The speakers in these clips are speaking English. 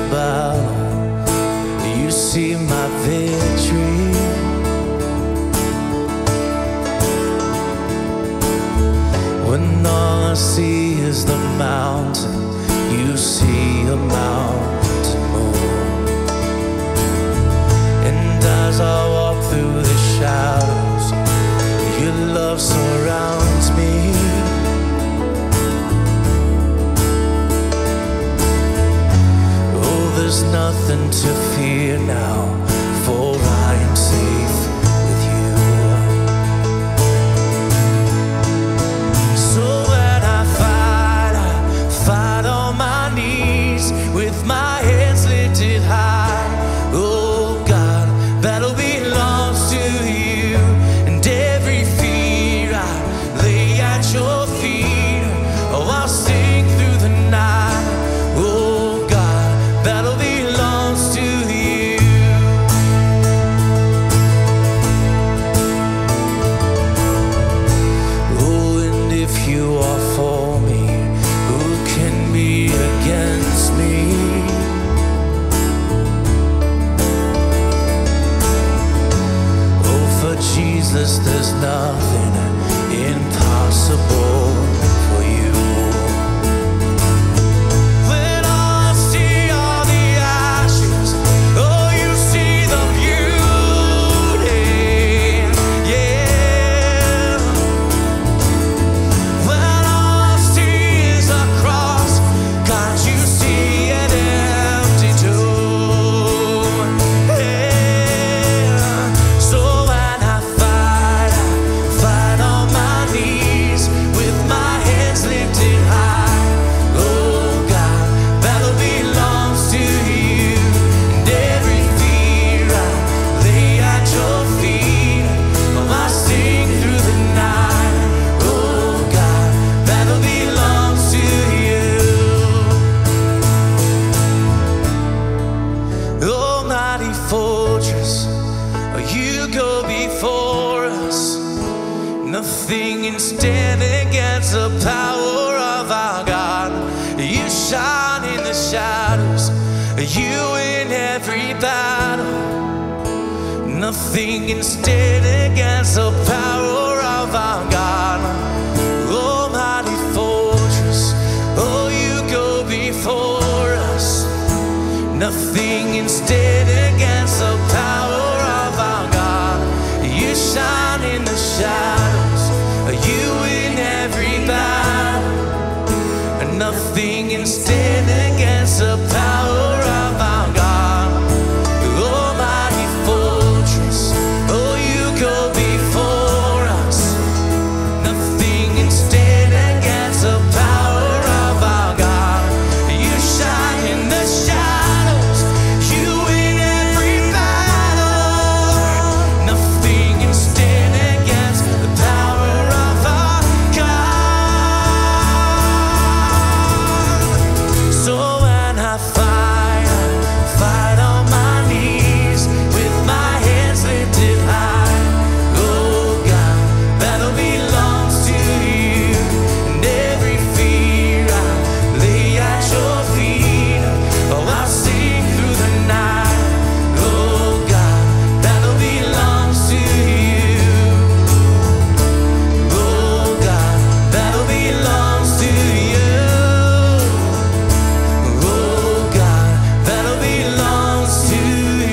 battle, you see my victory. When all I see is the mountain, you see a mountain move. And as I walk through the shadows, your love surrounds me. Oh, there's nothing to fear now, for I am safe with you. So when I fight on my knees with my heads lifted high. Oh God, battle belongs to you, and every fear I lay at your feet. Oh, I'll sing through the night. Oh God, battle belongs to you. Oh, and if you are for me, who can be against me? Oh, for Jesus, there's nothing impossible for you. When I see all the ashes, oh, you see the beauty, yeah. When all I see is a cross, can't you see an empty tomb? Yeah. So when I fight on my knees with my hands lifted high. Oh God, battle belongs to you, and every fear I lay at your feet. Oh, I sing through the night. Oh God, battle belongs to you. Almighty fortress, oh, you go before us. Nothing can stand against the power of our God. You shine in the shadows, you in every battle. Nothing can stand against the power of our God. Almighty fortress, oh, you go before us. Nothing can stand against the power of our God. You shine in the shadows, you in every battle. Nothing can stand against the power of our God. Almighty fortress, oh, you go before us. Nothing can stand against the power of our God. You shine in the shadows, you in every battle. Nothing can stand against the power of our God. So when I fight on my knees with my hands lifted high. Oh God, battle belongs to you, and every fear I lay at your feet. Oh, I'll sing through the night. Oh God, battle belongs to you. Oh God, battle belongs to you. Oh God, battle belongs to you.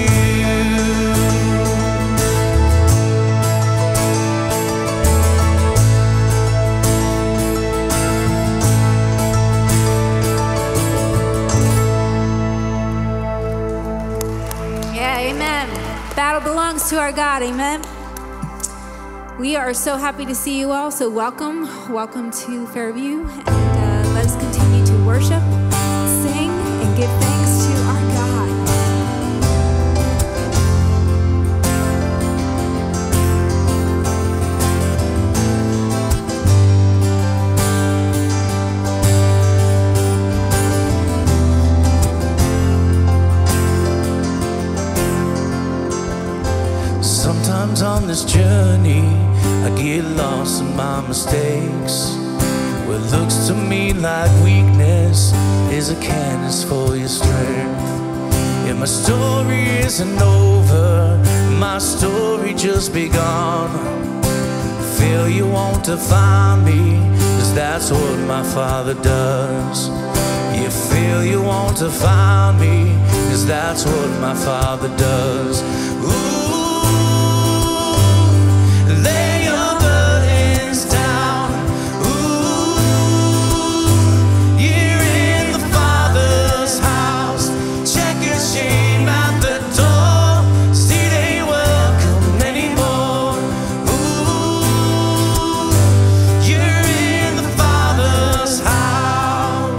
Yeah, amen. Battle belongs to our God, amen. We are so happy to see you all, so welcome to Fairview, and let us continue to worship, sing, and give thanks to our God. Sometimes on this journey, I get lost in my mistakes. What looks to me like weakness is a canvas for your strength. My story isn't over, my story just begun. Failure won't define me, 'cause that's what my Father does. Yeah, failure won't define me, 'cause that's what my Father does. Ooh, lay your burdens down. Ooh, you're in the Father's house. Check your shame at the door. See, they welcome anymore. Ooh, you're in the Father's house.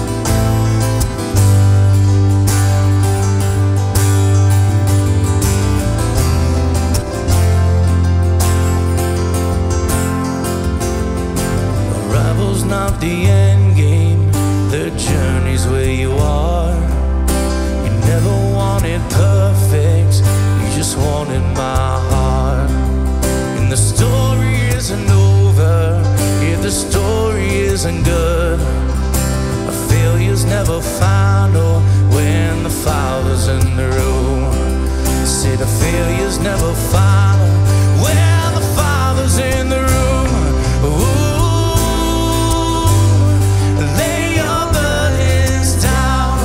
Arrival's not the end game, the journey's where you are. You never wanted perfect, you just wanted my heart. And the story isn't over, yeah, the story isn't good. A failure's never final when the Father's in the room. Say the failure's never final when the Father's in the room. Ooh, lay your burdens down.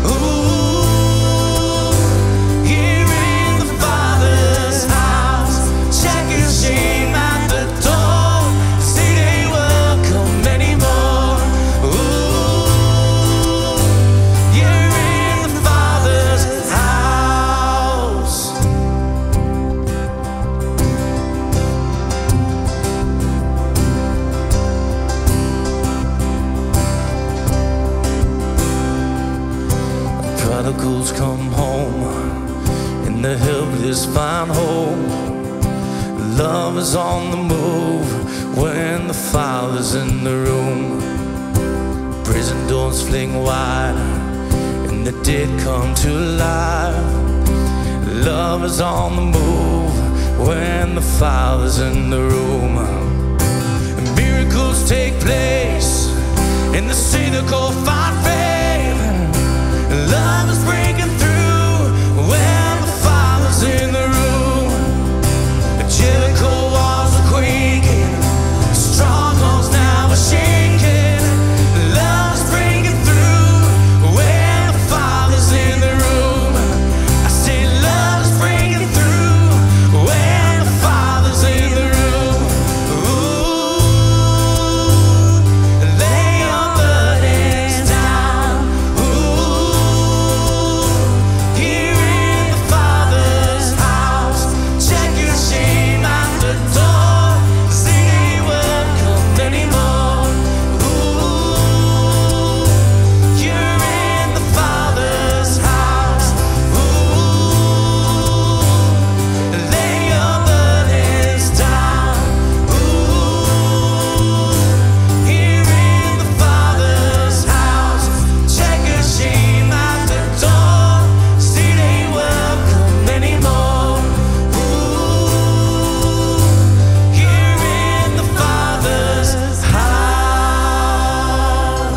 Ooh, here in the Father's house. Check your shame at the door. See, they welcome anymore. Ooh, you're in the Father's house. Prodigals come home, and the helpless find home. Love is on the move when the Father's in the room. Prison doors fling wide, and the dead come to life. Love is on the move when the Father's in the room. Miracles take place, and the cynical find faith. Love is breaking through when the Father's in the room. Jericho walls are quaking, strongholds now are shaking. Love is breaking through when the Father's in the room. I say love is breaking through when the Father's in the room. Ooh, lay your burdens down. Ooh, here in the Father's house. Check your shame at the door. See, they welcome anymore. Ooh, you're in the Father's house. Ooh, lay your burdens down. Ooh, here in the Father's house. Check your shame at the door. See, they welcome anymore. Ooh, here in the Father's house.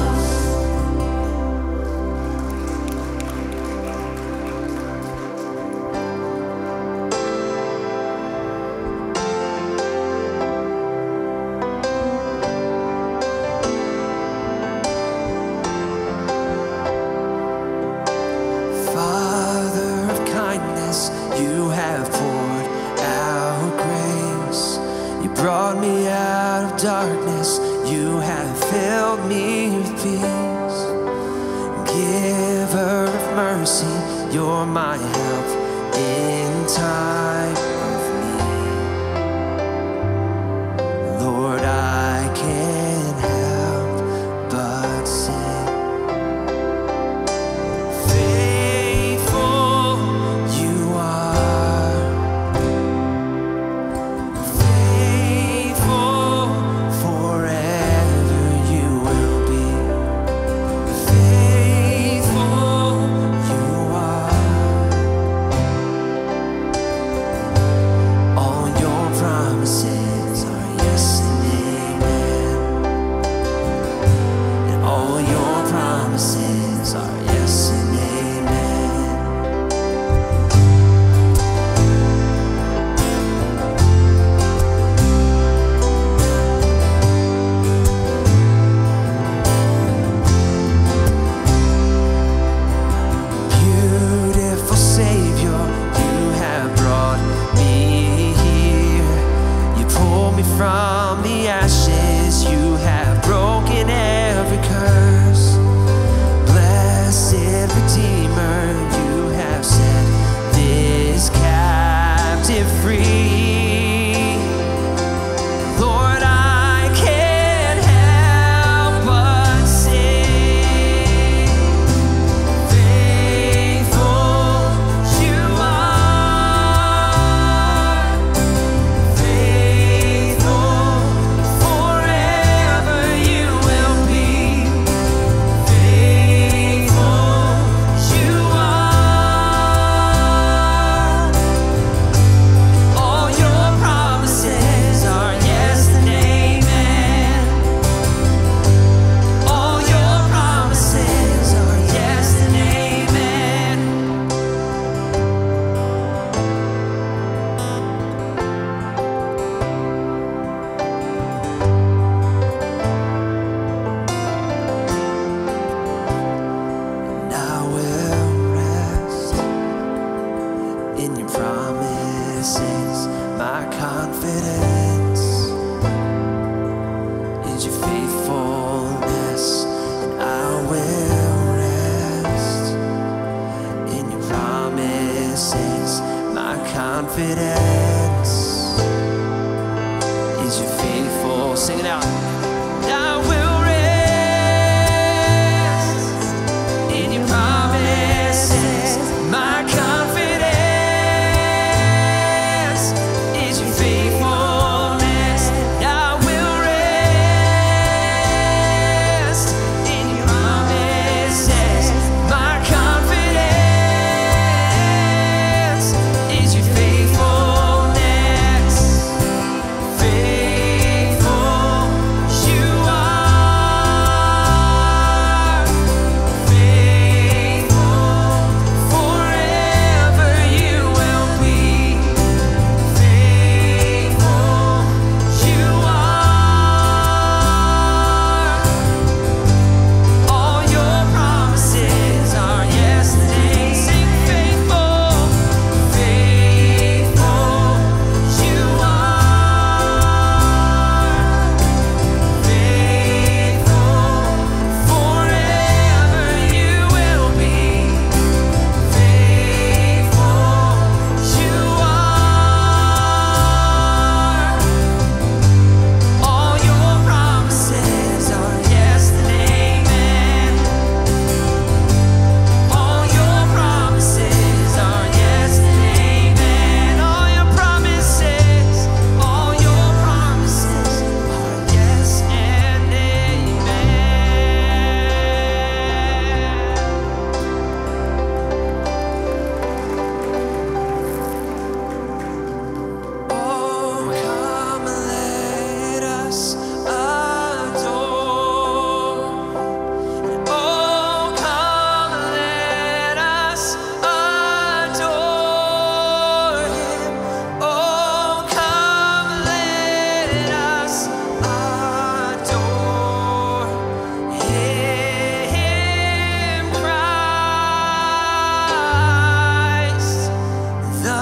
Father of kindness, you have poured out grace. You brought me out of darkness, you have filled me with peace. Giver of mercy, you're my help in time of need. Lord, I can't help but sing. Faithful you are, faithful forever you will be. Faithful you are, all your promises are yes and amen. confidence is you're faithful. Sing it out. I will rest in your promises. My confidence is your faithfulness. I will rest in your promises. My confidence is your faithfulness. Faithful you are. Faithful forever you will be. Faithful you are. All your promises are yes and amen. Sing faithful. Faithful you are. Faithful forever you will be. Faithful you are. All your promises are yes and amen. All your promises are yes and amen. All your promises are yes and amen. Oh, come let us adore. Oh, come let us adore Him. Oh, come let us adore Him, Christ the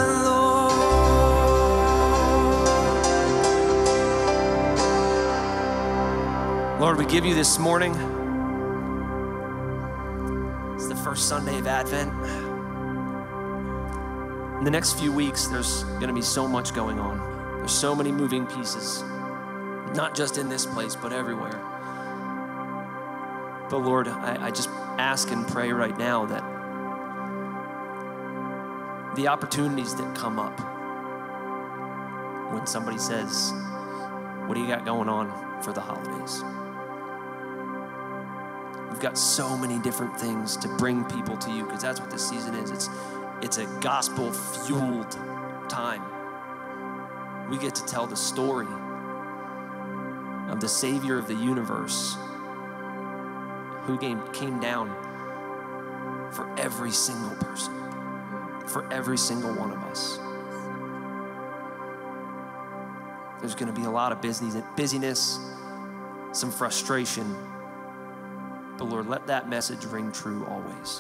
Lord. Lord, we give you this morning. It's the first Sunday of Advent. In the next few weeks, there's going to be so much going on. There's so many moving pieces, not just in this place, but everywhere. But Lord, I just ask and pray right now that the opportunities that come up when somebody says, what do you got going on for the holidays? We've got so many different things to bring people to you, because that's what this season is. It's a gospel-fueled time. We get to tell the story of the Savior of the universe who came down for every single person, for every single one of us. There's going to be a lot of busyness, some frustration. But Lord, let that message ring true always.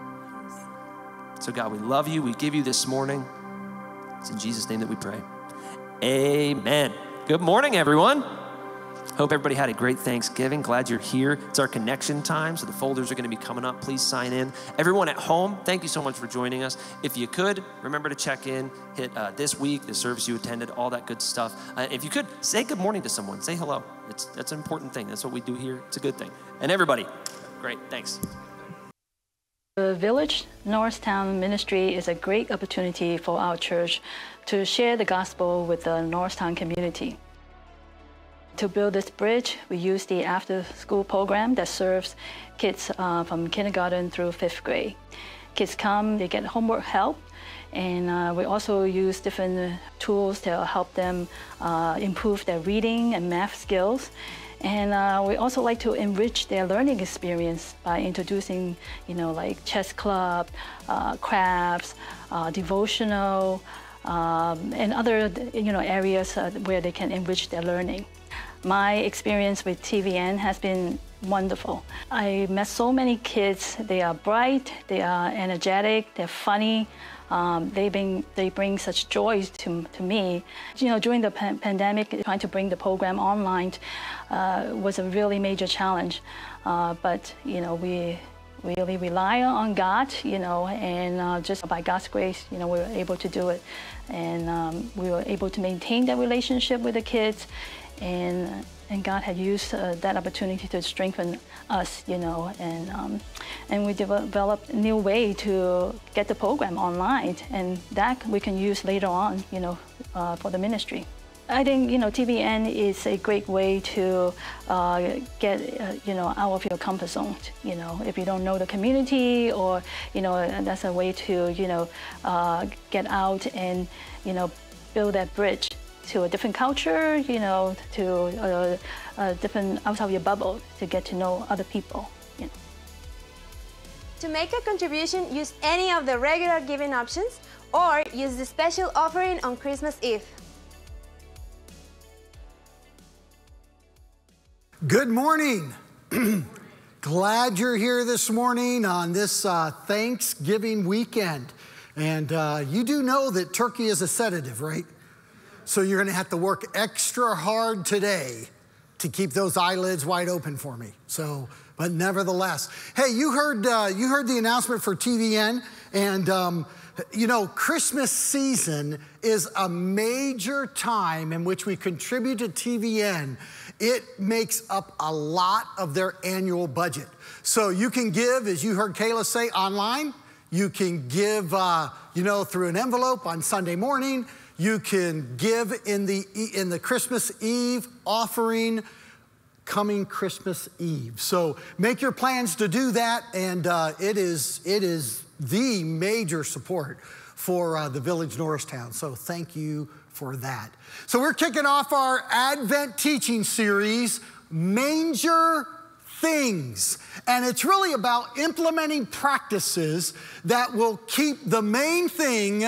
So God, we love you. We give you this morning. It's in Jesus' name that we pray. Amen. Good morning, everyone. Hope everybody had a great Thanksgiving. Glad you're here. It's our connection time, so the folders are going to be coming up. Please sign in. Everyone at home, thank you so much for joining us. If you could, remember to check in, hit this week, the service you attended, all that good stuff. If you could, say good morning to someone. Say hello. That's an important thing. That's what we do here. It's a good thing. And everybody, great. Thanks. The Village Norristown Ministry is a great opportunity for our church to share the gospel with the Norristown community. To build this bridge, we use the after-school program that serves kids from kindergarten through 5th grade. Kids come, they get homework help, and we also use different tools to help them improve their reading and math skills. And we also like to enrich their learning experience by introducing, like chess club, crafts, devotional, and other, areas where they can enrich their learning. My experience with TVN has been wonderful. I met so many kids. They are bright, they are energetic, they're funny. They bring such joy to me. During the pandemic, trying to bring the program online was a really major challenge. But we really rely on God, and just by God's grace, we were able to do it. And we were able to maintain that relationship with the kids, and God had used that opportunity to strengthen us, and we developed a new way to get the program online, and that we can use later on, for the ministry. I think, TVN is a great way to get, out of your comfort zone. If you don't know the community, or, that's a way to, get out and, build that bridge to a different culture, to a different, out of your bubble, to get to know other people. To make a contribution, use any of the regular giving options, or use the special offering on Christmas Eve. Good morning. Glad you're here this morning on this Thanksgiving weekend. And you do know that turkey is a sedative, right? So you're gonna have to work extra hard today to keep those eyelids wide open for me. So, but nevertheless, hey, you heard the announcement for TVN, and Christmas season is a major time in which we contribute to TVN. It makes up a lot of their annual budget. So you can give, as you heard Kayla say, online. You can give, through an envelope on Sunday morning. You can give in the Christmas Eve offering coming Christmas Eve. So make your plans to do that, and it is the major support for the Village Norristown. So thank you for that. So we're kicking off our Advent teaching series, Manger Things. And it's really about implementing practices that will keep the main thing,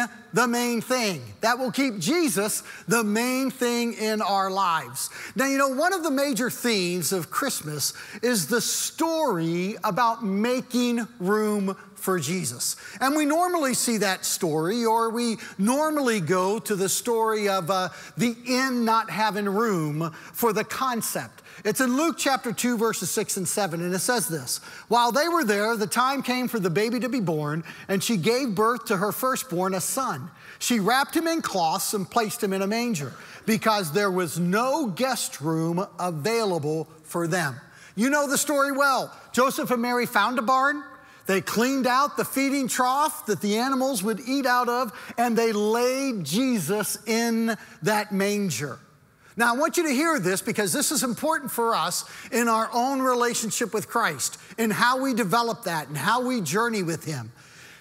that will keep Jesus the main thing in our lives. Now, one of the major themes of Christmas is the story about making room for Jesus. And we normally see that story, or we normally go to the story of the inn not having room for the concept. It's in Luke chapter 2, verses 6 and 7, and it says this: "While they were there, the time came for the baby to be born, and she gave birth to her firstborn, a son. She wrapped him in cloths and placed him in a manger, because there was no guest room available for them." You know the story well. Joseph and Mary found a barn. They cleaned out the feeding trough that the animals would eat out of, and they laid Jesus in that manger. Now, I want you to hear this, because this is important for us in our own relationship with Christ, in how we develop that and how we journey with him.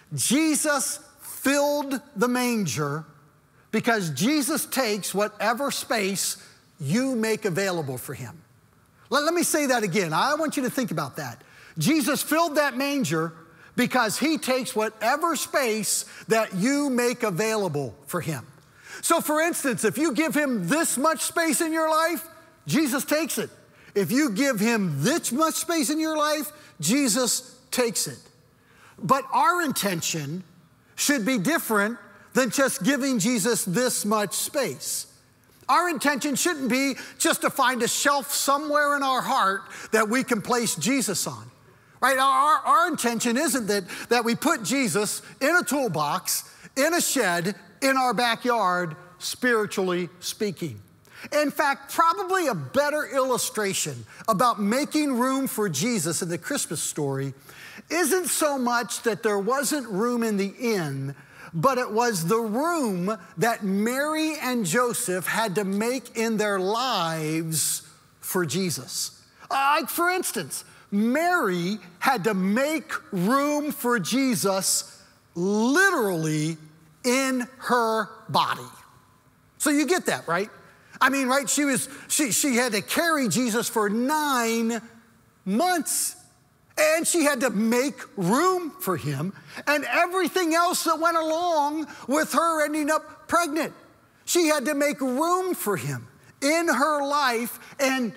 Jesus filled the manger because Jesus takes whatever space you make available for him. Let me say that again. I want you to think about that. Jesus filled that manger because he takes whatever space that you make available for him. So for instance, if you give him this much space in your life, Jesus takes it. If you give him this much space in your life, Jesus takes it. But our intention should be different than just giving Jesus this much space. Our intention shouldn't be just to find a shelf somewhere in our heart that we can place Jesus on. Right? Our intention isn't that we put Jesus in a toolbox, in a shed, in our backyard, spiritually speaking. In fact, probably a better illustration about making room for Jesus in the Christmas story isn't so much that there wasn't room in the inn, but it was the room that Mary and Joseph had to make in their lives for Jesus. Like, for instance, Mary had to make room for Jesus literally in her body. So you get that, right? I mean, right? She had to carry Jesus for 9 months, and she had to make room for him and everything else that went along with her ending up pregnant. She had to make room for him in her life, and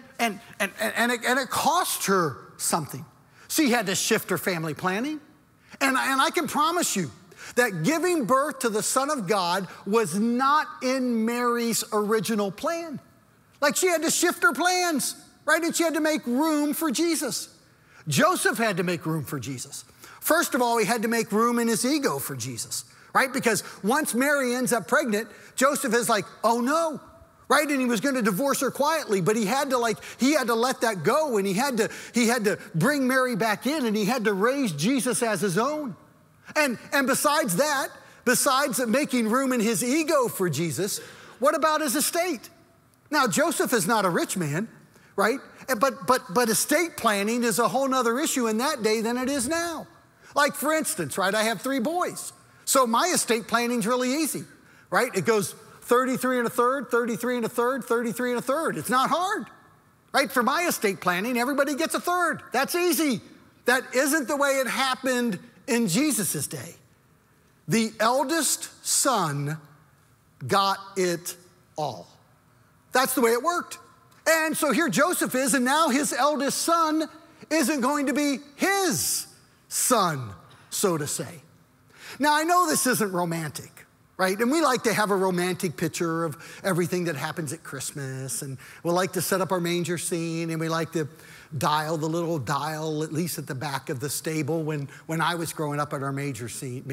it cost her something. She had to shift her family planning. And I can promise you that giving birth to the Son of God was not in Mary's original plan. Like, she had to shift her plans, right? And she had to make room for Jesus. Joseph had to make room for Jesus. First of all, he had to make room in his ego for Jesus, right? Because once Mary ends up pregnant, Joseph is like, oh no, right? And he was going to divorce her quietly, but he had to let that go, and he had to bring Mary back in, and he had to raise Jesus as his own. And besides that, besides making room in his ego for Jesus, what about his estate? Now, Joseph is not a rich man, right? But estate planning is a whole nother issue in that day than it is now. Like, for instance, right, I have 3 boys. So my estate planning's really easy, right? It goes 33 and a third, 33 and a third, 33 and a third. It's not hard, right? For my estate planning, everybody gets a third. That's easy. That isn't the way it happened in Jesus' day. The eldest son got it all. That's the way it worked. And so here Joseph is, and now his eldest son isn't going to be his son, so to say. Now, I know this isn't romantic, right? And we like to have a romantic picture of everything that happens at Christmas, and we like to set up our manger scene, and we like to dial the little dial, at least at the back of the stable when I was growing up at our manger scene,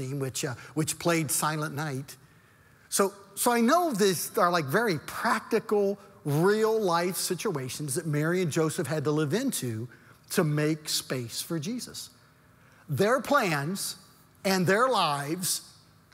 which played Silent Night. So I know these are like very practical, real life situations that Mary and Joseph had to live into to make space for Jesus. Their plans and their lives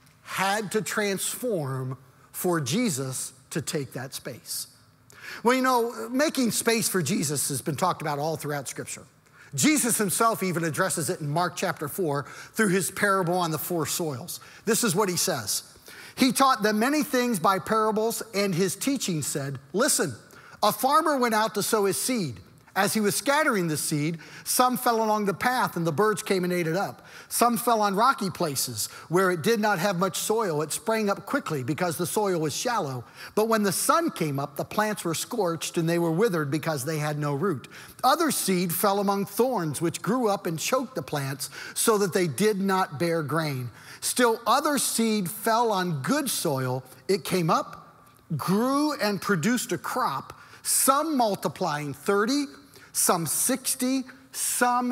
had to transform for Jesus to take that space. Well, you know, making space for Jesus has been talked about all throughout Scripture. Jesus himself even addresses it in Mark chapter 4 through his parable on the 4 soils. This is what he says. He taught them many things by parables, and his teaching said, listen, a farmer went out to sow his seed. As he was scattering the seed, some fell along the path, and the birds came and ate it up. Some fell on rocky places where it did not have much soil. It sprang up quickly because the soil was shallow. But when the sun came up, the plants were scorched, and they were withered because they had no root. Other seed fell among thorns, which grew up and choked the plants so that they did not bear grain. Still other seed fell on good soil. It came up, grew, and produced a crop, some multiplying 30, some 60, some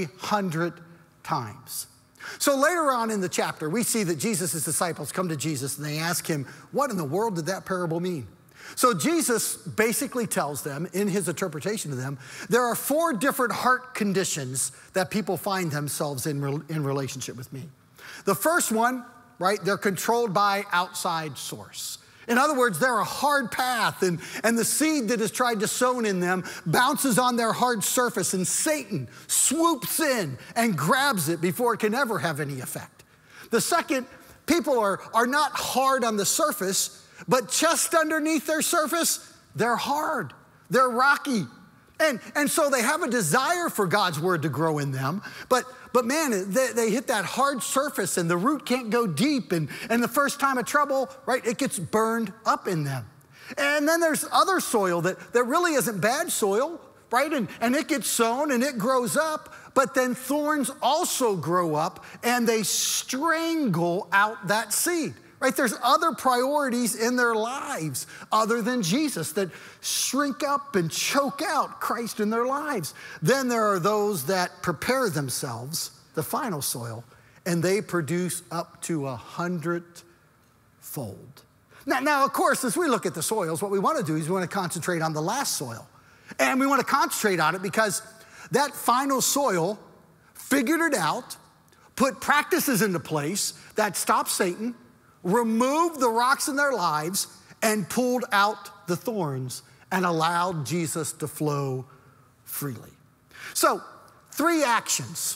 100 times. So later on in the chapter, we see that Jesus' disciples come to Jesus and they ask him, what in the world did that parable mean? So Jesus basically tells them, in his interpretation of them, there are 4 different heart conditions that people find themselves in relationship with me. The first one, right, they're controlled by outside source. In other words, they're a hard path, and the seed that is tried to sow in them bounces on their hard surface, and Satan swoops in and grabs it before it can ever have any effect. The second, people are not hard on the surface, but just underneath their surface, they're hard, they're rocky. And so they have a desire for God's word to grow in them, but man, they hit that hard surface and the root can't go deep, and the first time of trouble, right, it gets burned up in them. And then there's other soil that really isn't bad soil, right, and it gets sown and it grows up, but then thorns also grow up and they strangle out that seed. Right, there's other priorities in their lives other than Jesus that shrink up and choke out Christ in their lives. Then there are those that prepare themselves, the final soil, and they produce up to 100-fold. Now, of course, as we look at the soils, what we want to do is we want to concentrate on the last soil. And we want to concentrate on it because that final soil figured it out, put practices into place that stopped Satan, removed the rocks in their lives, and pulled out the thorns and allowed Jesus to flow freely. So, 3 actions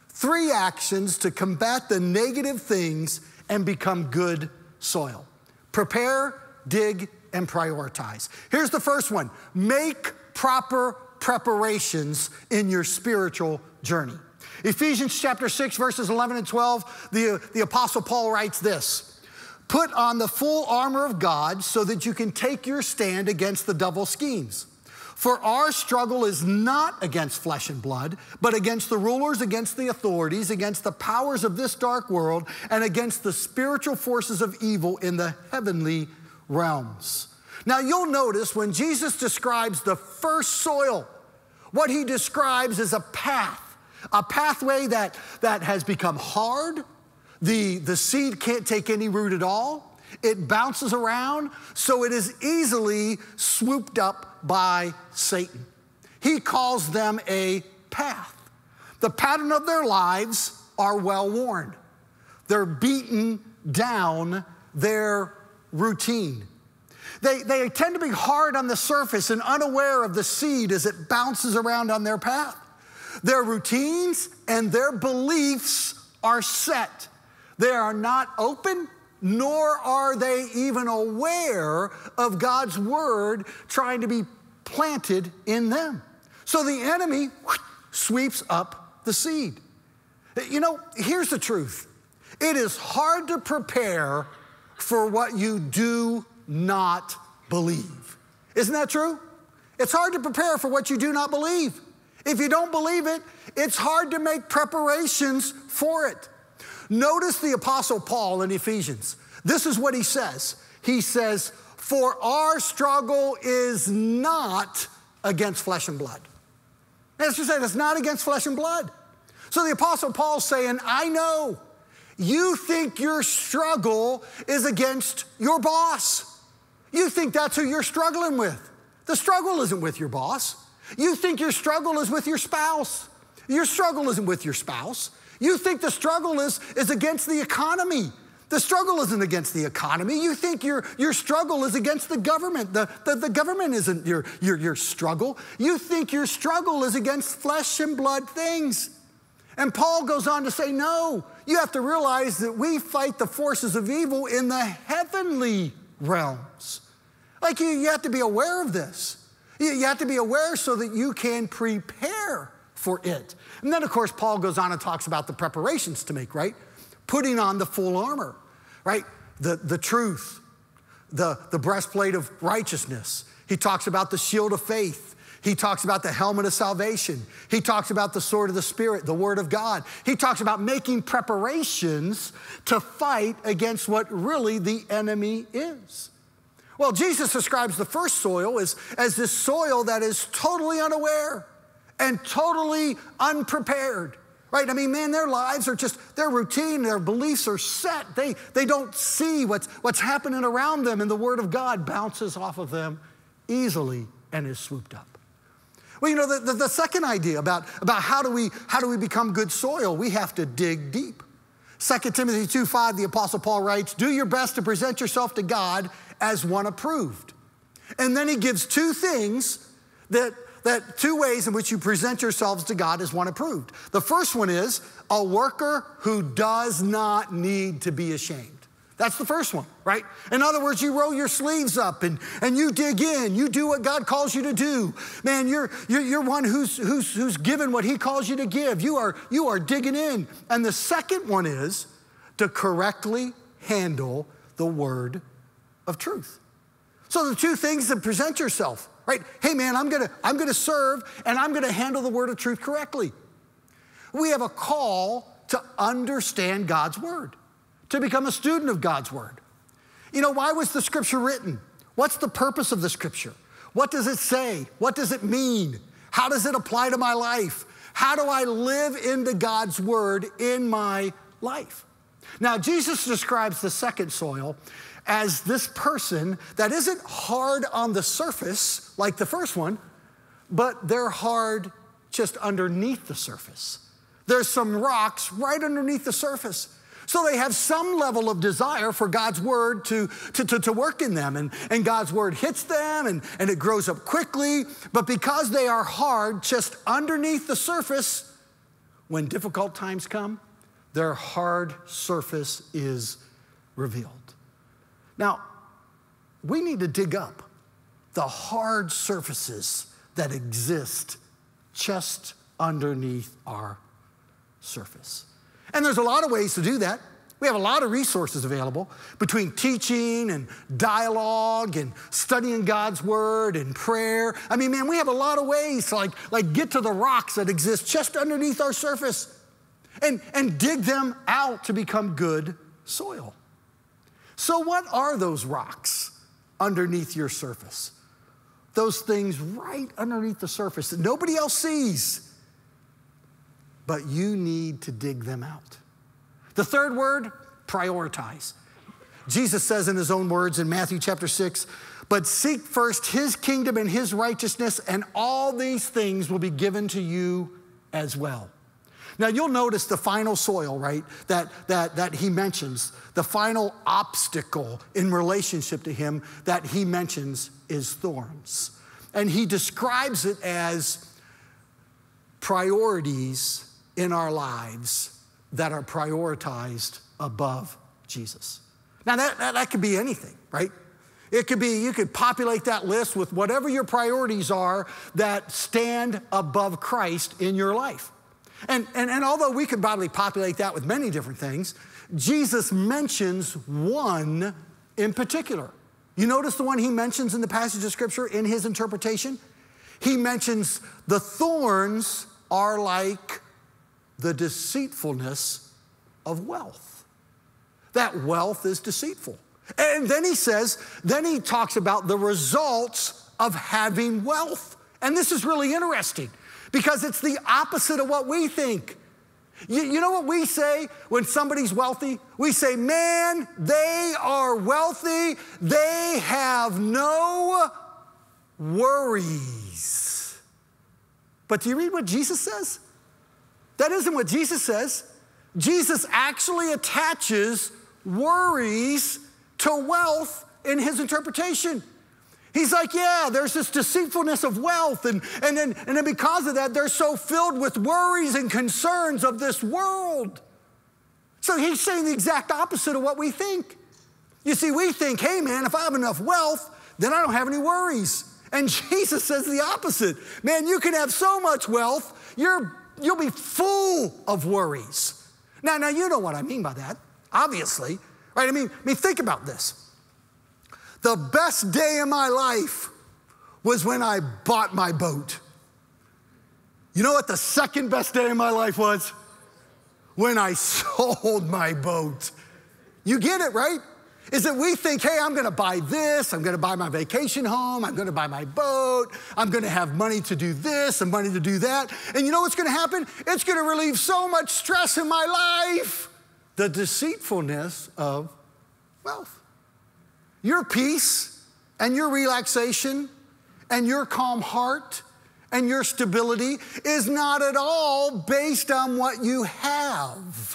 to combat the negative things and become good soil. Prepare, dig, and prioritize. Here's the first one. Make proper preparations in your spiritual journey. Ephesians chapter 6, verses 11 and 12, the Apostle Paul writes this. Put on the full armor of God so that you can take your stand against the devil's schemes. For our struggle is not against flesh and blood, but against the rulers, against the authorities, against the powers of this dark world, and against the spiritual forces of evil in the heavenly realms. Now you'll notice when Jesus describes the first soil, what he describes as a pathway that has become hard. The seed can't take any root at all. It bounces around, so it is easily swooped up by Satan. He calls them a path. The pattern of their lives are well-worn. They're beaten down, their routine. They tend to be hard on the surface and unaware of the seed as it bounces around on their path. Their routines and their beliefs are set. They are not open, nor are they even aware of God's word trying to be planted in them. So the enemy sweeps up the seed. You know, here's the truth. It is hard to prepare for what you do not believe. Isn't that true? It's hard to prepare for what you do not believe. If you don't believe it, it's hard to make preparations for it. Notice the Apostle Paul in Ephesians. This is what he says. He says, for our struggle is not against flesh and blood. That's to say, it's not against flesh and blood. So the Apostle Paul's saying, I know you think your struggle is against your boss. You think that's who you're struggling with. The struggle isn't with your boss. You think your struggle is with your spouse. Your struggle isn't with your spouse. You think the struggle is against the economy. The struggle isn't against the economy. You think your struggle is against the government. The government isn't your struggle. You think your struggle is against flesh and blood things. And Paul goes on to say, no, you have to realize that we fight the forces of evil in the heavenly realms. Like you have to be aware of this. You have to be aware so that you can prepare for it. And then, of course, Paul goes on and talks about the preparations to make, right? Putting on the full armor, right? The truth, the breastplate of righteousness. He talks about the shield of faith. He talks about the helmet of salvation. He talks about the sword of the Spirit, the word of God. He talks about making preparations to fight against what really the enemy is. Well, Jesus describes the first soil as this soil that is totally unaware and totally unprepared, right? I mean, man, their lives are just, their routine, their beliefs are set. They don't see what's happening around them, and the word of God bounces off of them easily and is swooped up. Well, you know, the second idea about how do we become good soil, we have to dig deep. 2 Timothy 2:5, the Apostle Paul writes, do your best to present yourself to God as one approved. And then he gives two things two ways in which you present yourselves to God as one approved. The first one is a worker who does not need to be ashamed. That's the first one, right? In other words, you roll your sleeves up and you dig in. You do what God calls you to do. Man, you're one who's given what he calls you to give. You are digging in. And the second one is to correctly handle the word of truth. So the two things that present yourself, right? Hey man, I'm gonna serve and I'm gonna handle the word of truth correctly. We have a call to understand God's word, to become a student of God's word. You know, why was the scripture written? What's the purpose of the scripture? What does it say? What does it mean? How does it apply to my life? How do I live into God's word in my life? Now, Jesus describes the second soil as this person that isn't hard on the surface like the first one, but they're hard just underneath the surface. There's some rocks right underneath the surface. So they have some level of desire for God's word to work in them. And God's word hits them and it grows up quickly. But because they are hard just underneath the surface, when difficult times come, their hard surface is revealed. Now, we need to dig up the hard surfaces that exist just underneath our surface. And there's a lot of ways to do that. We have a lot of resources available between teaching and dialogue and studying God's word and prayer. I mean, man, we have a lot of ways to like get to the rocks that exist just underneath our surface and dig them out to become good soil. So what are those rocks underneath your surface? those things right underneath the surface that nobody else sees, but you need to dig them out. The third word, prioritize. Jesus says in his own words in Matthew chapter 6, but seek first his kingdom and his righteousness, and all these things will be given to you as well. Now you'll notice the final soil, right, that he mentions, the final obstacle in relationship to him that he mentions is thorns. And he describes it as priorities in our lives that are prioritized above Jesus. Now that could be anything, right? It could be, you could populate that list with whatever your priorities are that stand above Christ in your life. And although we could probably populate that with many different things, Jesus mentions one in particular. You notice the one he mentions in the passage of Scripture in his interpretation? He mentions the thorns are like the deceitfulness of wealth. That wealth is deceitful. And then he talks about the results of having wealth. And this is really interesting because it's the opposite of what we think. You know what we say when somebody's wealthy? We say, man, they are wealthy. They have no worries. But do you read what Jesus says? That isn't what Jesus says. Jesus actually attaches worries to wealth in his interpretation. He's like, yeah, there's this deceitfulness of wealth, and then because of that, they're so filled with worries and concerns of this world. So he's saying the exact opposite of what we think. You see, we think, hey man, if I have enough wealth, then I don't have any worries. And Jesus says the opposite. Man, you can have so much wealth, you'll be full of worries. Now you know what I mean by that, obviously, right? I mean, think about this. The best day of my life was when I bought my boat. You know what the second best day of my life was? When I sold my boat. You get it, right? Is that we think, hey, I'm gonna buy this, I'm gonna buy my vacation home, I'm gonna buy my boat, I'm gonna have money to do this and money to do that. And you know what's gonna happen? It's gonna relieve so much stress in my life. The deceitfulness of wealth. Your peace and your relaxation and your calm heart and your stability is not at all based on what you have.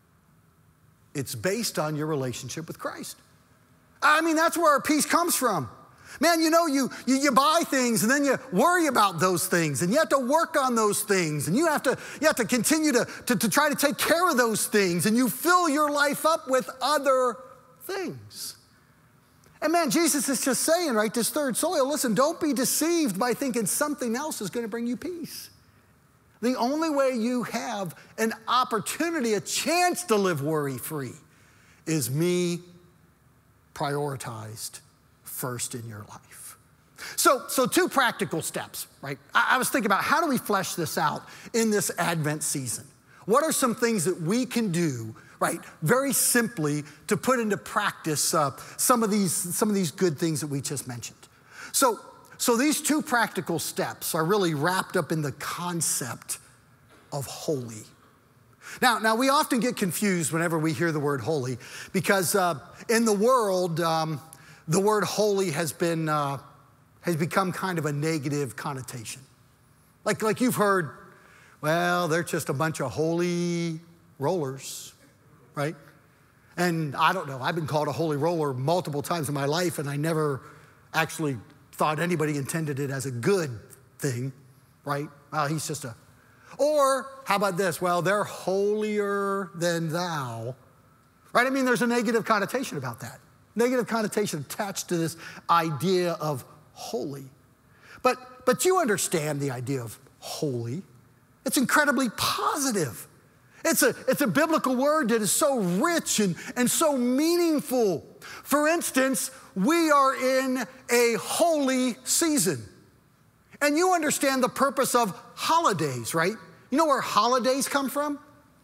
It's based on your relationship with Christ. I mean, that's where our peace comes from. Man, you know, you buy things and then you worry about those things and you have to work on those things and you have to continue to try to take care of those things and you fill your life up with other things. And man, Jesus is just saying, right, this third soil, listen, don't be deceived by thinking something else is going to bring you peace. The only way you have an opportunity, a chance to live worry-free is me prioritized first in your life. So two practical steps, right? I was thinking about how do we flesh this out in this Advent season? What are some things that we can do, right, very simply to put into practice some of these good things that we just mentioned? So these two practical steps are really wrapped up in the concept of holy. Now we often get confused whenever we hear the word holy because in the world, the word holy has become kind of a negative connotation. Like you've heard, well, they're just a bunch of holy rollers, right? And I don't know, I've been called a holy roller multiple times in my life and I never actually thought anybody intended it as a good thing, right? Well, he's just or how about this? Well, they're holier than thou, right? I mean, there's a negative connotation about that. Negative connotation attached to this idea of holy. But you understand the idea of holy. It's incredibly positive. It's a biblical word that is so rich and so meaningful. For instance, we are in a holy season. And you understand the purpose of holidays, right? You know where holidays come from?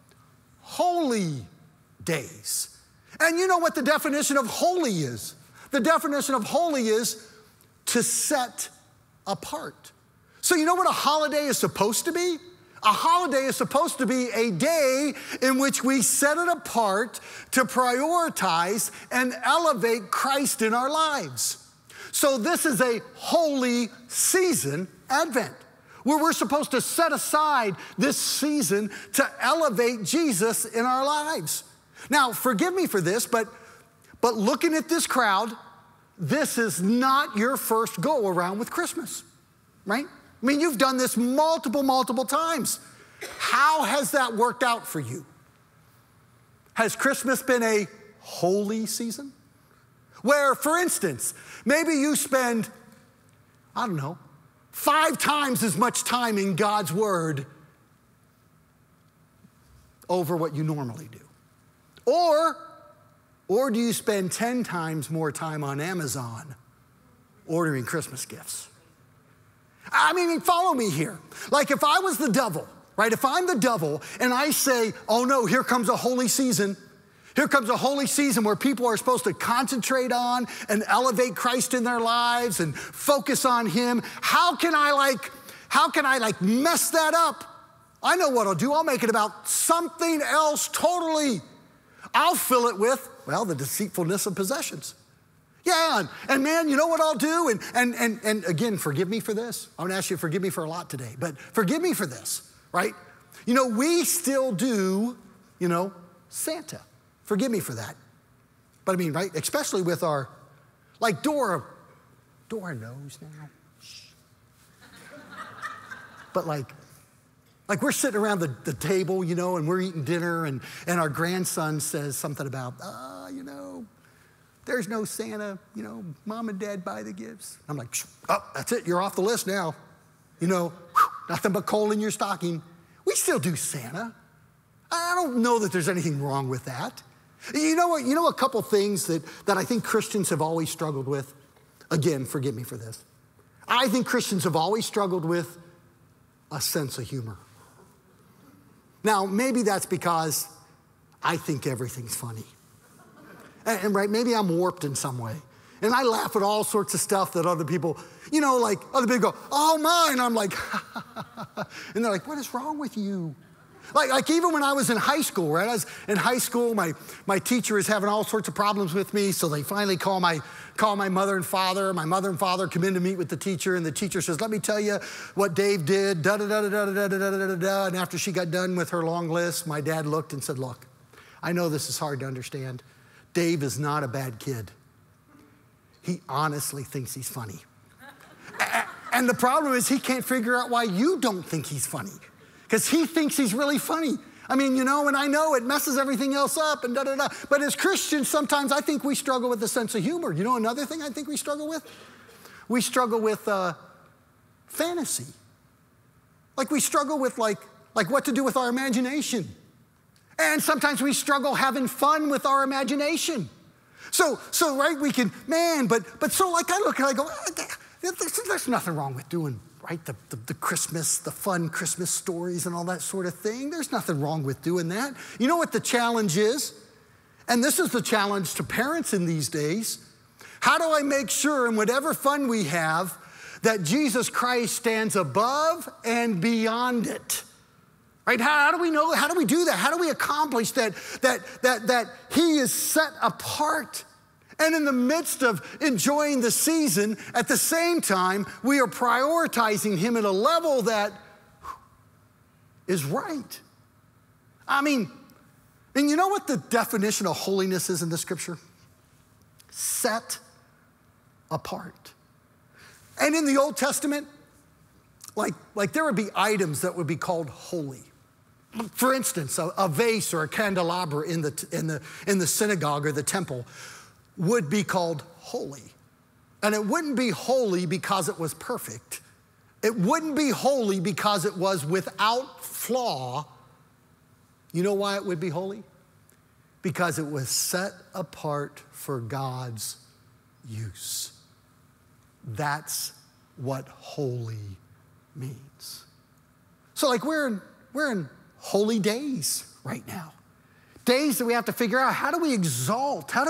Holy days. And you know what the definition of holy is? The definition of holy is to set apart. So you know what a holiday is supposed to be? A holiday is supposed to be a day in which we set it apart to prioritize and elevate Christ in our lives. So this is a holy season, Advent, where we're supposed to set aside this season to elevate Jesus in our lives. Now, forgive me for this, but looking at this crowd, this is not your first go around with Christmas, right? I mean, you've done this multiple times. How has that worked out for you? Has Christmas been a holy season? Where, for instance, maybe you spend, 5 times as much time in God's Word over what you normally do. Or do you spend 10 times more time on Amazon ordering Christmas gifts? I mean, follow me here. Like if I was the devil, right? If I'm the devil and I say, oh no, here comes a holy season. Here comes a holy season where people are supposed to concentrate on and elevate Christ in their lives and focus on Him. How can I mess that up? I know what I'll do. I'll make it about something else totally. I'll fill it with, well, the deceitfulness of possessions. Yeah, and man, you know what I'll do? And again, forgive me for this. I'm gonna ask you to forgive me for a lot today, but forgive me for this, right? You know, we still do, Santa. Forgive me for that. But I mean, right, especially with our, like Dora knows now. Shh. But like we're sitting around the table, and we're eating dinner, and our grandson says something about, there's no Santa, Mom and Dad buy the gifts. I'm like, oh, that's it, you're off the list now. Nothing but coal in your stocking. We still do Santa. I don't know that there's anything wrong with that. You know what? A couple things that I think Christians have always struggled with. Again, forgive me for this. I think Christians have always struggled with a sense of humor. Now, maybe that's because I think everything's funny. And right, maybe I'm warped in some way. And I laugh at all sorts of stuff that other people, like other people go, oh, mine. I'm like, and they're like, what is wrong with you? Like even when I was in high school, right? I was in high school, my teacher is having all sorts of problems with me, so they finally call my mother and father. My mother and father come in to meet with the teacher, and the teacher says, let me tell you what Dave did, da-da-da-da-da-da-da-da-da-da. And after she got done with her long list, my dad looked and said, look, I know this is hard to understand. Dave is not a bad kid. He honestly thinks he's funny. And the problem is he can't figure out why you don't think he's funny. Because he thinks he's really funny. I mean, and I know it messes everything else up and da-da-da. But as Christians, sometimes I think we struggle with a sense of humor. Another thing I think we struggle with? We struggle with fantasy. Like we struggle with like what to do with our imagination. And sometimes we struggle having fun with our imagination. So right, we can, but so like I look and I go, there's nothing wrong with doing, right, the Christmas, the fun Christmas stories and all that sort of thing. There's nothing wrong with doing that. You know what the challenge is? And this is the challenge to parents in these days. How do I make sure in whatever fun we have that Jesus Christ stands above and beyond it? Right? How do we know? How do we do that? How do we accomplish that He is set apart? And in the midst of enjoying the season, at the same time, we are prioritizing Him at a level that is right. I mean, and you know what the definition of holiness is in the scripture? Set apart. And in the Old Testament, like there would be items that would be called holy. For instance, a vase or a candelabra in the synagogue or the temple would be called holy. And it wouldn't be holy because it was perfect. It wouldn't be holy because it was without flaw. You know why it would be holy? Because it was set apart for God's use. That's what holy means. So like we're in holy days right now. Days that we have to figure out, how do we exalt? How do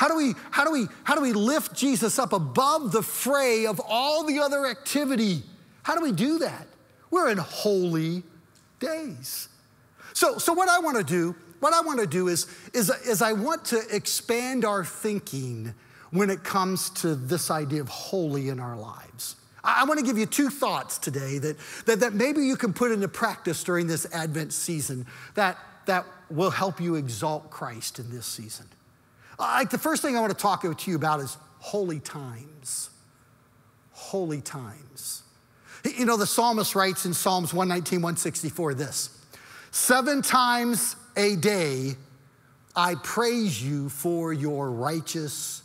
we lift Jesus up above the fray of all the other activity? How do we do that? We're in holy days. So what I want to do is I want to expand our thinking when it comes to this idea of holy in our lives. I want to give you two thoughts today that maybe you can put into practice during this Advent season that will help you exalt Christ in this season. The first thing I want to talk to you about is holy times. Holy times. You know, the psalmist writes in Psalms 119, 164 this: 7 times a day I praise you for your righteous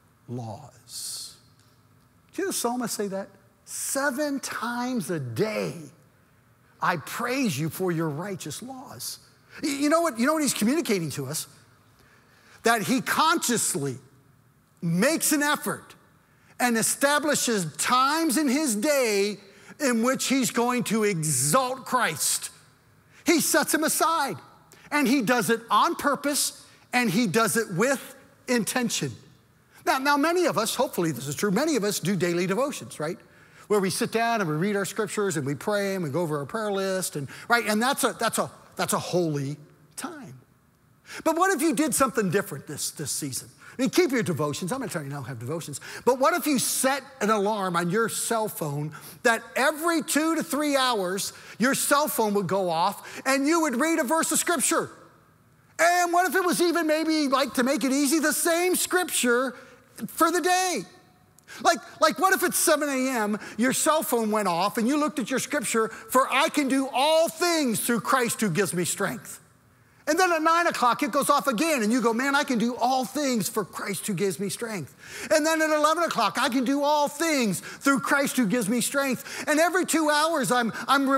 laws. Did you hear the psalmist say that? 7 times a day I praise you for your righteous laws. You know what he's communicating to us? That he consciously makes an effort and establishes times in his day in which he's going to exalt Christ. He sets him aside, and he does it on purpose, and he does it with intention. Now many of us, hopefully this is true, many of us do daily devotions, right? Where we sit down and we read our scriptures and we pray and we go over our prayer list, and that's a holy time. But what if you did something different this season? I mean, keep your devotions. I'm not telling you don't have devotions. But what if you set an alarm on your cell phone that every 2 to 3 hours, your cell phone would go off and you would read a verse of scripture? And what if it was even maybe, like, to make it easy, the same scripture for the day? Like what if at 7 a.m. your cell phone went off and you looked at your scripture, for I can do all things through Christ who gives me strength. And then at 9 o'clock it goes off again and you go, man, I can do all things for Christ who gives me strength. And then at 11 o'clock I can do all things through Christ who gives me strength. And every 2 hours I'm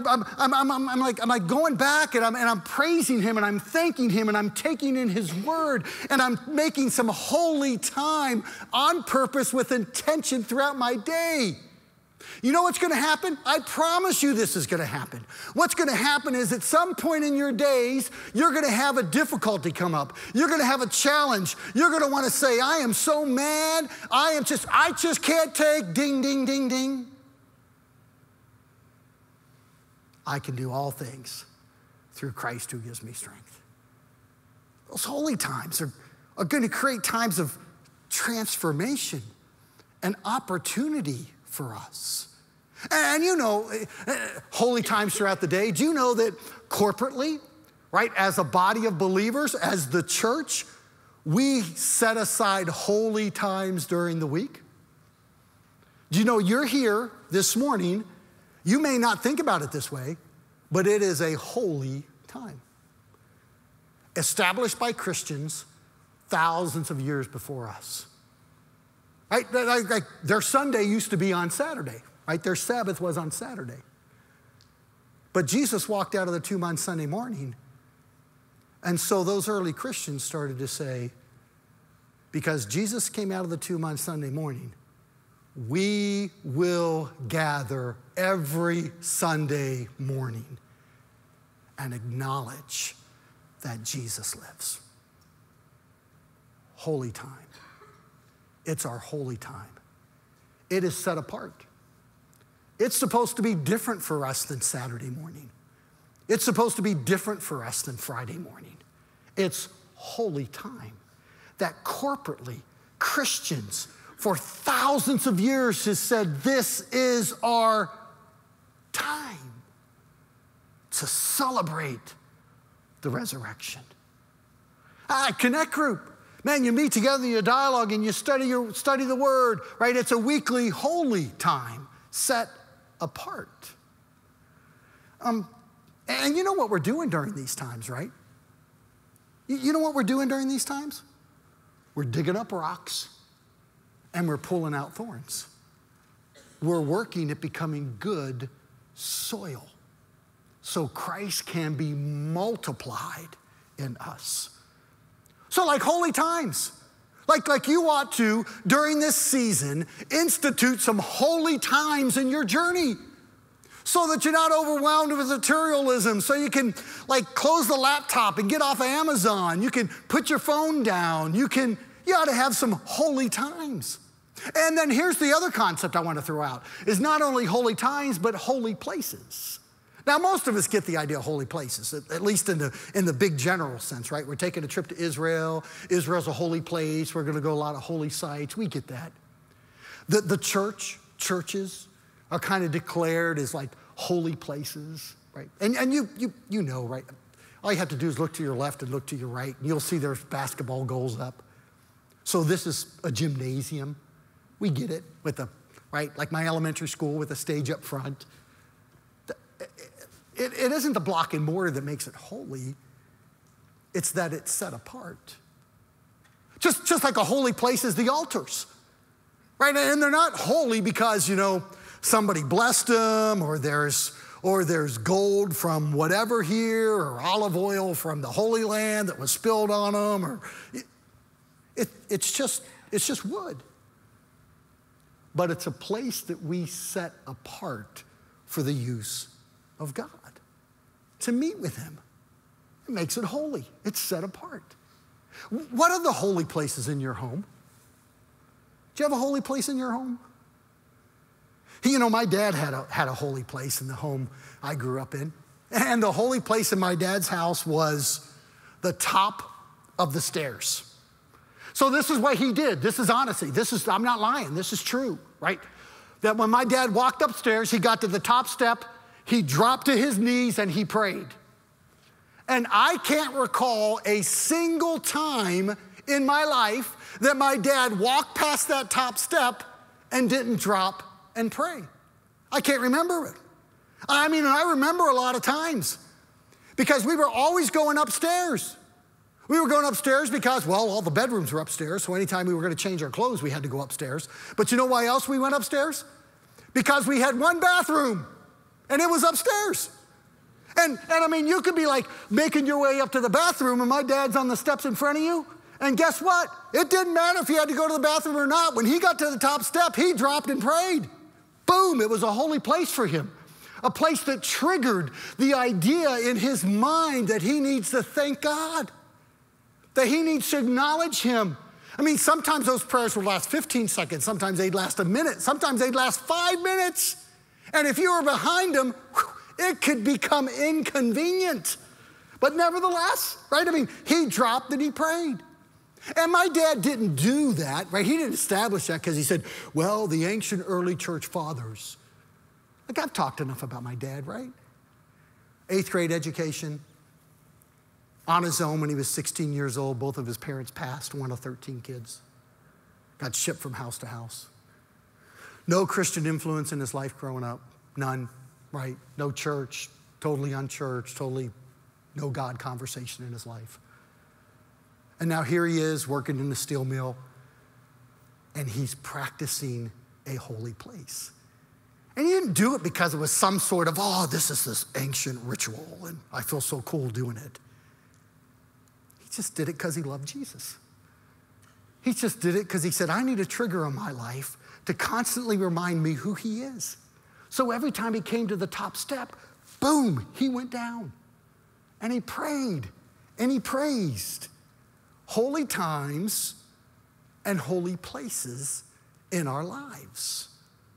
like going back and I'm praising him and I'm thanking him and I'm taking in his word and I'm making some holy time on purpose with intention throughout my day. You know what's going to happen? I promise you this is going to happen. What's going to happen is at some point in your days, you're going to have a difficulty come up. You're going to have a challenge. You're going to want to say, I am so mad. I just can't take ding, ding, ding, ding. I can do all things through Christ who gives me strength. Those holy times are going to create times of transformation and opportunity for us. And you know, holy times throughout the day. Do you know that corporately, right, as a body of believers, as the church, we set aside holy times during the week? Do you know you're here this morning? You may not think about it this way, but it is a holy time. Established by Christians thousands of years before us. Right? Like their Sunday used to be on Saturday, right? Their Sabbath was on Saturday. But Jesus walked out of the tomb on Sunday morning. And so those early Christians started to say, because Jesus came out of the tomb on Sunday morning, we will gather every Sunday morning and acknowledge that Jesus lives. Holy time. It's our holy time. It is set apart. It's supposed to be different for us than Saturday morning. It's supposed to be different for us than Friday morning. It's holy time that corporately Christians for thousands of years has said, this is our time to celebrate the resurrection. Connect group. Man, you meet together, you dialogue, and you study the word, right? It's a weekly holy time set apart. And you know what we're doing during these times, right? You know what we're doing during these times? We're digging up rocks and we're pulling out thorns. We're working at becoming good soil so Christ can be multiplied in us. So like holy times, like you ought to, during this season, institute some holy times in your journey. so that you're not overwhelmed with materialism, so you can like close the laptop and get off of Amazon. You can put your phone down. You ought to have some holy times. And then here's the other concept I want to throw out, is not only holy times, but holy places. Now, most of us get the idea of holy places, at least in the big general sense, right? We're taking a trip to Israel. Israel's a holy place. We're going to go to a lot of holy sites. We get that. The churches are kind of declared as like holy places, right? And you know, right? All you have to do is look to your left and look to your right, and you'll see there's basketball goals up. So this is a gymnasium. We get it with right? Like my elementary school with a stage up front. It isn't the block and mortar that makes it holy. It's that it's set apart. Just like a holy place is the altars, right? And they're not holy because, somebody blessed them, or there's gold from whatever here, or olive oil from the Holy Land that was spilled on them, or it's just wood. But it's a place that we set apart for the use of God, to meet with him. It makes it holy. It's set apart. What are the holy places in your home? Do you have a holy place in your home? My dad had a holy place in the home I grew up in. And the holy place in my dad's house was the top of the stairs. So this is what he did. This is honesty. I'm not lying. This is true, right? That when my dad walked upstairs, he got to the top step, he dropped to his knees and he prayed. And I can't recall a single time in my life that my dad walked past that top step and didn't drop and pray. I can't remember it. I remember a lot of times because we were always going upstairs. We were going upstairs because, all the bedrooms were upstairs, so anytime we were going to change our clothes, we had to go upstairs. But you know why else we went upstairs? Because we had one bathroom, and it was upstairs. And you could be like making your way up to the bathroom, and my dad's on the steps in front of you, and guess what? It didn't matter if he had to go to the bathroom or not. When he got to the top step, he dropped and prayed. Boom, it was a holy place for him. A place that triggered the idea in his mind that he needs to thank God, that he needs to acknowledge him. Sometimes those prayers would last 15 seconds. Sometimes they'd last a minute. Sometimes they'd last 5 minutes. And if you were behind him, it could become inconvenient. But nevertheless, right? He dropped and he prayed. And my dad didn't do that, right? He didn't establish that because he said, the ancient early church fathers. Like, I've talked enough about my dad, right? 8th grade education. On his own when he was 16 years old, both of his parents passed, one of 13 kids. Got shipped from house to house. No Christian influence in his life growing up, none, right? No church, totally unchurched, totally no God conversation in his life. And now here he is working in the steel mill, and he's practicing a holy place. And he didn't do it because it was some sort of, this is this ancient ritual, and I feel so cool doing it. He just did it because he loved Jesus. He just did it because he said, I need a trigger in my life to constantly remind me who he is. So every time he came to the top step, boom, he went down. And he prayed and he praised. Holy times and holy places in our lives.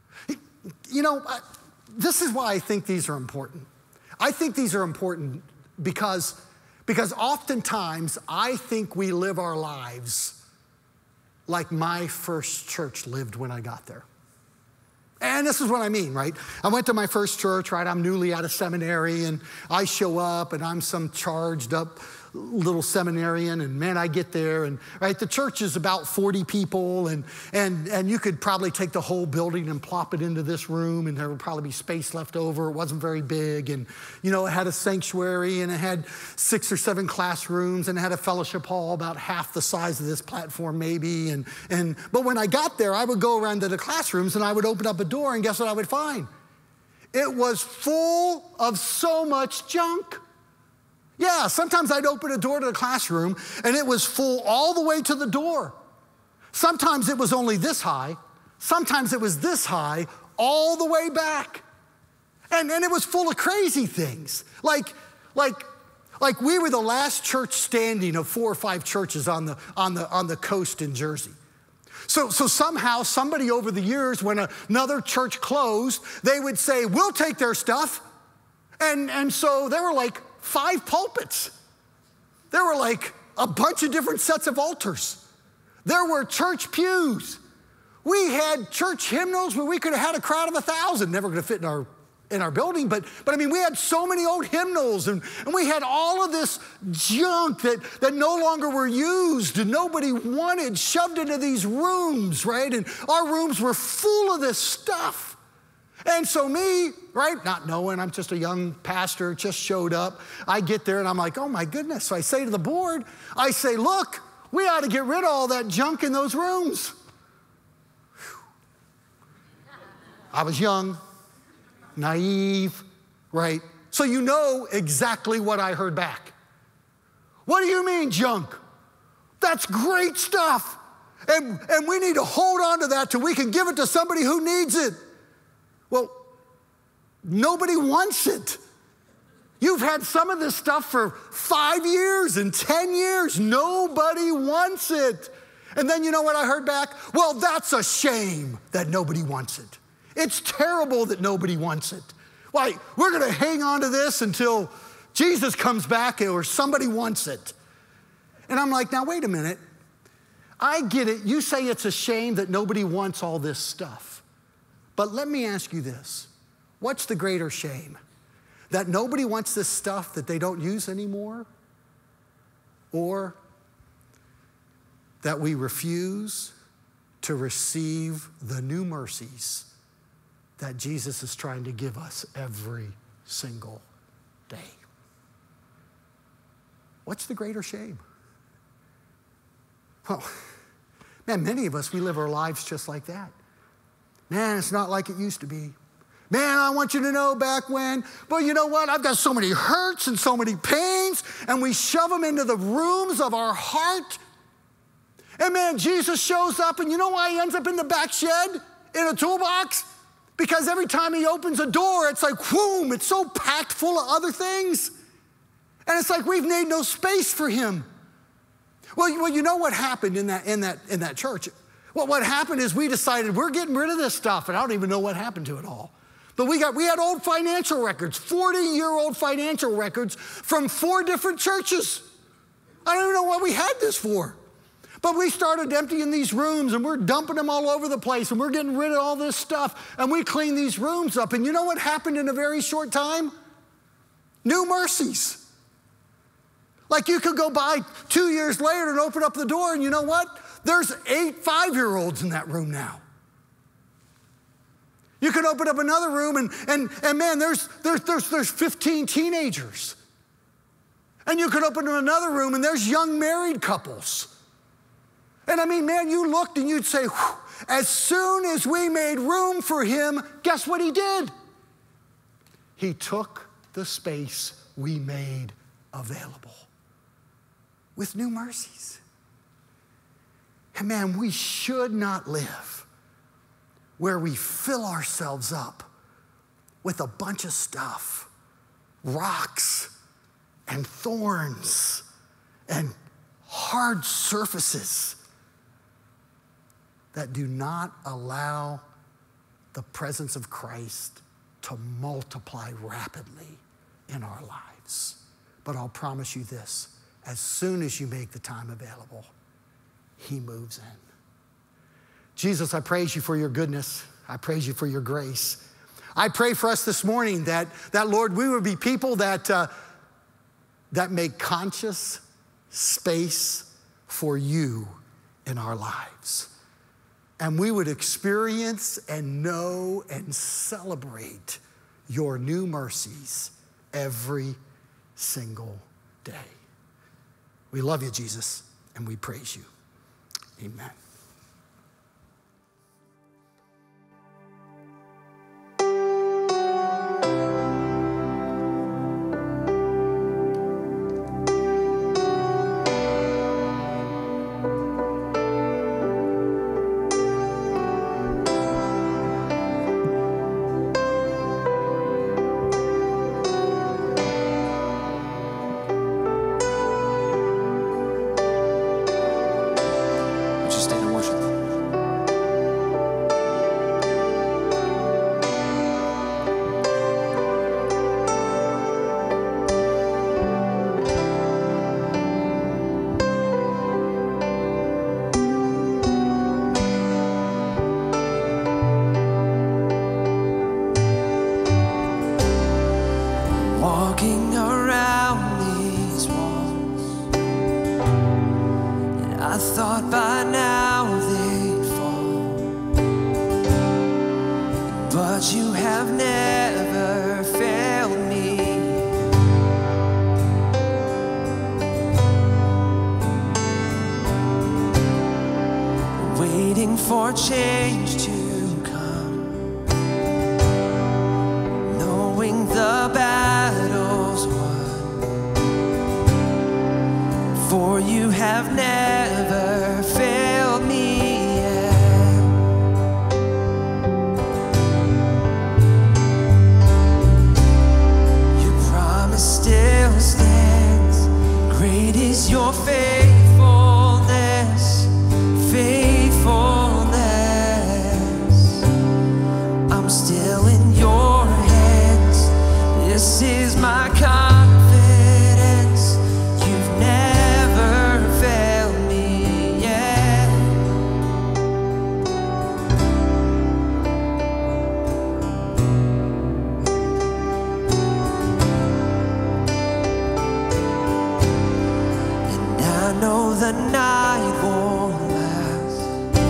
This is why I think these are important. I think these are important because oftentimes I think we live our lives like my first church lived when I got there. And this is what I mean, right? I went to my first church, right? I'm newly out of seminary, and I show up, and I'm some charged up little seminarian, and man, I get there, and right, the church is about 40 people, and you could probably take the whole building and plop it into this room, and there would probably be space left over. It wasn't very big, and it had a sanctuary, and it had 6 or 7 classrooms, and it had a fellowship hall about half the size of this platform maybe, but when I got there, I would go around to the classrooms, and I would open up a door, and guess what I would find? It was full of so much junk. Yeah, sometimes I'd open a door to the classroom and it was full all the way to the door. Sometimes it was only this high. Sometimes it was this high all the way back. And it was full of crazy things. Like we were the last church standing of 4 or 5 churches on the coast in Jersey. So somehow somebody over the years, when another church closed, they would say, we'll take their stuff. And so there were like 5 pulpits. There were like a bunch of different sets of altars. There were church pews. We had church hymnals where we could have had a crowd of 1,000. Never going to fit in our building, but I mean, we had so many old hymnals, and we had all of this junk that no longer were used and nobody wanted, shoved into these rooms, right? And our rooms were full of this stuff. And so me, right, not knowing, I'm just a young pastor, just showed up. I get there and I'm like, oh my goodness. So I say to the board, I say, look, we ought to get rid of all that junk in those rooms. Whew. I was young, naive, right? So you know exactly what I heard back. What do you mean junk? That's great stuff. And we need to hold on to that till we can give it to somebody who needs it. Well, nobody wants it. You've had some of this stuff for 5 years and 10 years. Nobody wants it. And then you know what I heard back? Well, that's a shame that nobody wants it. It's terrible that nobody wants it. Like, we're going to hang on to this until Jesus comes back or somebody wants it. And I'm like, now, wait a minute. I get it. You say it's a shame that nobody wants all this stuff. But let me ask you this. What's the greater shame? That nobody wants this stuff that they don't use anymore? Or that we refuse to receive the new mercies that Jesus is trying to give us every single day? What's the greater shame? Well, man, many of us, we live our lives just like that. Man, it's not like it used to be. Man, I want you to know back when, but you know what? I've got so many hurts and so many pains, and we shove them into the rooms of our heart. And man, Jesus shows up, and you know why he ends up in the back shed in a toolbox? Because every time he opens a door, it's like, whoom, it's so packed full of other things. And it's like we've made no space for him. Well, you know what happened in that church? Well, what happened is we decided we're getting rid of this stuff, and I don't even know what happened to it all. But we had old financial records, 40-year-old financial records from 4 different churches. I don't even know what we had this for. But we started emptying these rooms, and we're dumping them all over the place, and we're getting rid of all this stuff, and we cleaned these rooms up. And you know what happened in a very short time? New mercies. Like you could go by 2 years later and open up the door, and you know what? There's 8 5-year-olds in that room now. You can open up another room and man, there's 15 teenagers. And you could open up another room and there's young married couples. And I mean, man, you looked and you'd say, as soon as we made room for him, guess what he did? He took the space we made available with new mercies. And man, we should not live where we fill ourselves up with a bunch of stuff, rocks and thorns and hard surfaces that do not allow the presence of Christ to multiply rapidly in our lives. But I'll promise you this, as soon as you make the time available, he moves in. Jesus, I praise you for your goodness. I praise you for your grace. I pray for us this morning that Lord, we would be people that make conscious space for you in our lives. And we would experience and know and celebrate your new mercies every single day. We love you, Jesus, and we praise you. Amen. I thought by now they'd fall, but you have never failed me. Waiting for change to come, knowing the battle's won, for you have never failed me yet. Your promise still stands, great is your faithfulness, faithfulness. I'm still in your hands, this is my confidence. You've never failed me yet. And I know the night won't last,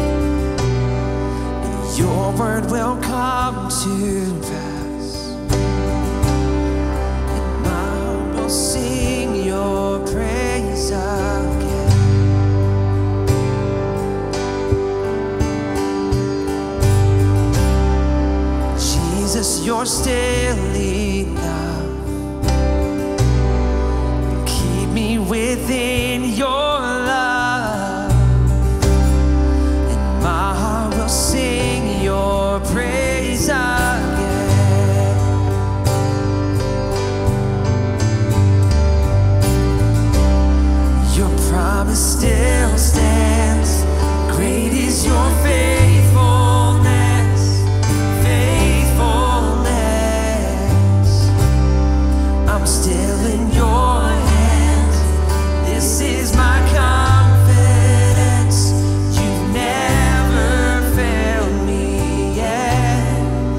and your word will come to pass, and my heart will sing your praise again. Jesus, you're still enough. Keep me within your love, and my heart will sing your praise again. Your promise still stands, great is your faithfulness, faithfulness. I'm still in your hands, this is my confidence. You've never failed me yet.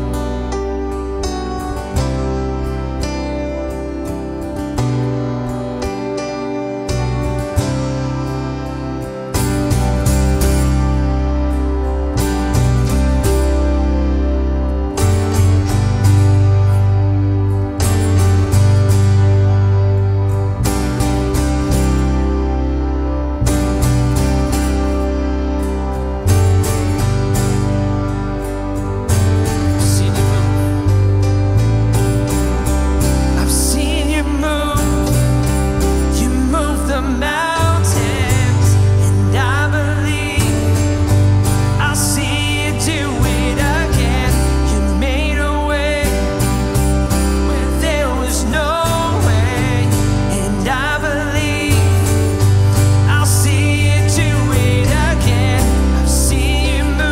I've seen you move, you move the mountains, and I believe I'll see you do it again. You made a way where there was no way, and I believe I'll see you do it again. I've seen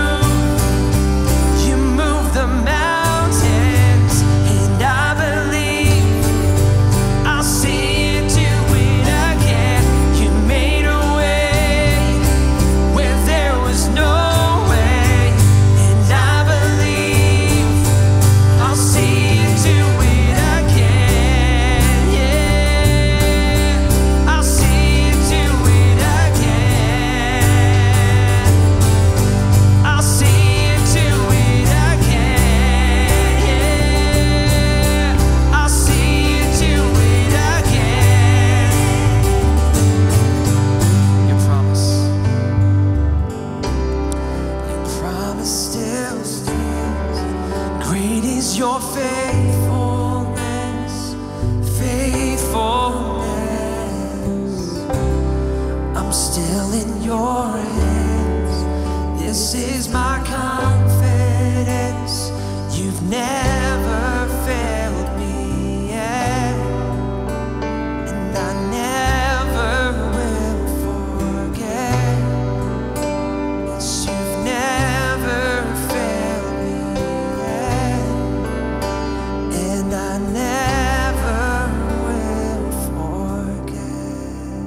you move the mountains, and I believe I'll see you do it again. You made a way where there was no way, and I believe I'll see you do it again. Yeah, I'll see you do it again. I'll see you do it again. Yeah, I'll see you do it again. Your promise still stands. Great is your faithfulness, faithfulness. I'm still in your hands, this is my confidence. You've never failed me yet, and I never will forget. Yes, you've never failed me yet, and I never will forget.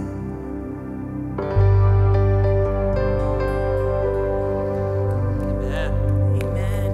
Amen. Amen.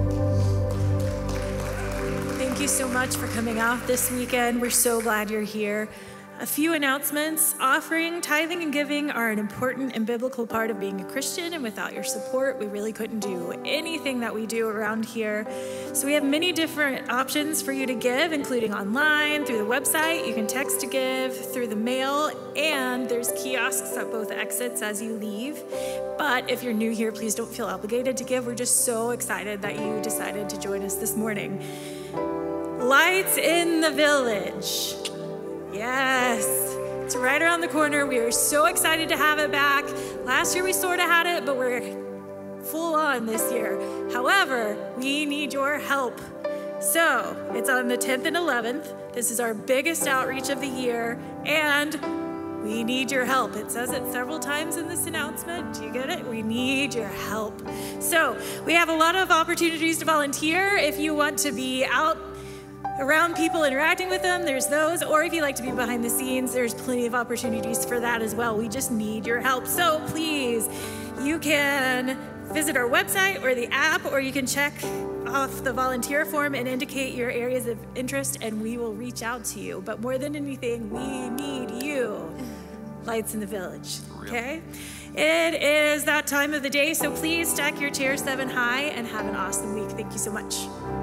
Thank you so much for coming out this weekend. We're so glad you're here. A few announcements. Offering, tithing, and giving are an important and biblical part of being a Christian, and without your support, we really couldn't do anything that we do around here. So we have many different options for you to give, including online, through the website. You can text to give, through the mail, and there's kiosks at both exits as you leave. But if you're new here, please don't feel obligated to give. We're just so excited that you decided to join us this morning. Lights in the Village. Yes, it's right around the corner. We are so excited to have it back. Last year we sort of had it, but we're full on this year. However, we need your help. So it's on the 10th and 11th. This is our biggest outreach of the year, and we need your help. It says it several times in this announcement. Do you get it? We need your help. So we have a lot of opportunities to volunteer. If you want to be out around people, interacting with them, there's those. Or if you like to be behind the scenes, there's plenty of opportunities for that as well. We just need your help. So please, you can visit our website or the app, or you can check off the volunteer form and indicate your areas of interest, and we will reach out to you. But more than anything, we need you. Lights in the Village, okay? It is that time of the day, so please stack your chairs 7 high and have an awesome week. Thank you so much.